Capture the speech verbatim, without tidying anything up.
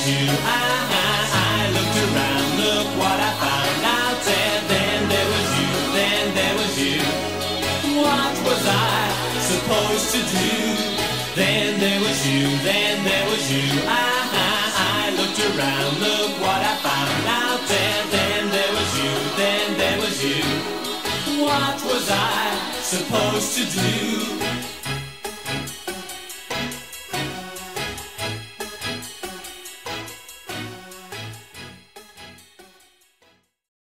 you. I, I, I looked around, look what I found out. And then there was you, then there was you. What was I supposed to do? Then there was you, then there was you. I, I, I looked around, look what I found out. And then there was you, then there was you. What was I supposed to do?